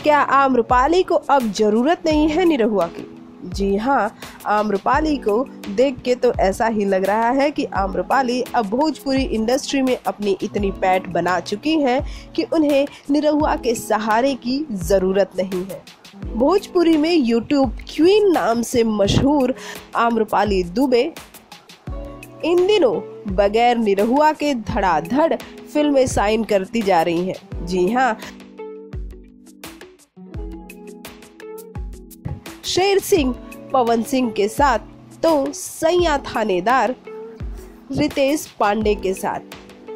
क्या आम्रपाली को अब जरूरत नहीं है निरहुआ की? जी हाँ, आम्रपाली को देख के तो ऐसा ही लग रहा है कि आम्रपाली अब भोजपुरी इंडस्ट्री में अपनी इतनी पैठ बना चुकी हैं कि उन्हें निरहुआ के सहारे की ज़रूरत नहीं है। भोजपुरी में यूट्यूब क्वीन नाम से मशहूर आम्रपाली दुबे इन दिनों बगैर निरहुआ के धड़ाधड़ फिल्में साइन करती जा रही हैं। जी हाँ, शेर सिंह पवन सिंह के साथ तो सैया थानेदार रितेश पांडे के साथ।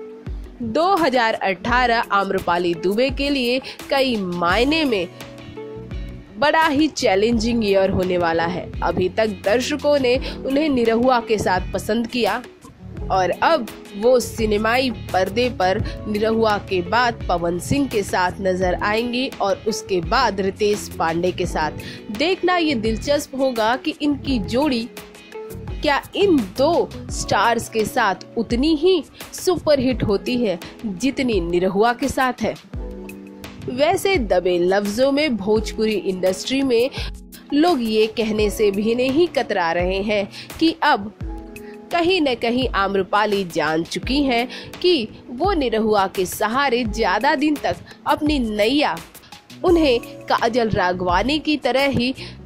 2018 आम्रपाली दुबे के लिए कई मायने में बड़ा ही चैलेंजिंग ईयर होने वाला है। अभी तक दर्शकों ने उन्हें निरहुआ के साथ पसंद किया और अब वो सिनेमाई पर्दे पर निरहुआ के बाद पवन सिंह के साथ नजर आएंगी और उसके बाद रितेश पांडे के साथ। देखना ये दिलचस्प होगा कि इनकी जोड़ी क्या इन दो स्टार्स के साथ उतनी ही सुपरहिट होती है जितनी निरहुआ के साथ है। वैसे दबे लफ्जों में भोजपुरी इंडस्ट्री में लोग ये कहने से भी नहीं कतरा रहे हैं कि अब कहीं न कहीं आम्रपाली जान चुकी हैं कि वो निरहुआ के सहारे ज्यादा दिन तक अपनी नैया उन्हें काजल राघवानी की तरह ही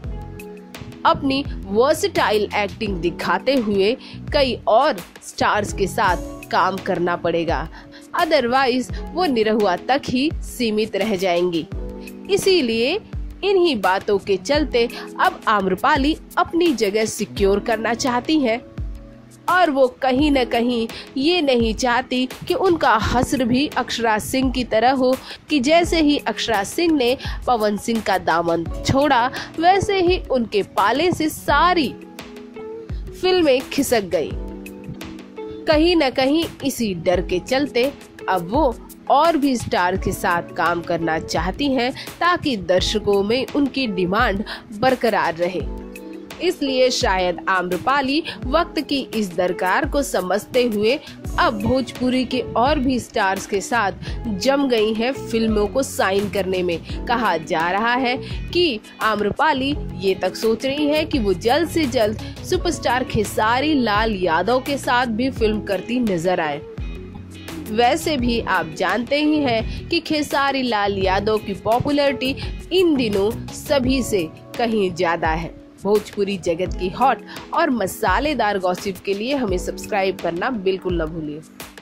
अपनी वर्सेटाइल एक्टिंग दिखाते हुए कई और स्टार्स के साथ काम करना पड़ेगा, अदरवाइज वो निरहुआ तक ही सीमित रह जाएंगी। इसीलिए इन्हीं बातों के चलते अब आम्रपाली अपनी जगह सिक्योर करना चाहती हैं और वो कहीं न कहीं ये नहीं चाहती कि उनका हस्र भी अक्षरा सिंह की तरह हो कि जैसे ही अक्षरा सिंह ने पवन सिंह का दामन छोड़ा वैसे ही उनके पाले से सारी फिल्में खिसक गई। कहीं न कहीं इसी डर के चलते अब वो और भी स्टार के साथ काम करना चाहती हैं ताकि दर्शकों में उनकी डिमांड बरकरार रहे। इसलिए शायद आम्रपाली वक्त की इस दरकार को समझते हुए अब भोजपुरी के और भी स्टार्स के साथ जम गई हैं फिल्मों को साइन करने में। कहा जा रहा है कि आम्रपाली ये तक सोच रही है कि वो जल्द से जल्द सुपरस्टार खेसारी लाल यादव के साथ भी फिल्म करती नजर आए। वैसे भी आप जानते ही हैं कि खेसारी लाल यादव की पॉपुलैरिटी इन दिनों सभी से कहीं ज्यादा है। भोजपुरी जगत की हॉट और मसालेदार गॉसिप के लिए हमें सब्सक्राइब करना बिल्कुल न भूलिए।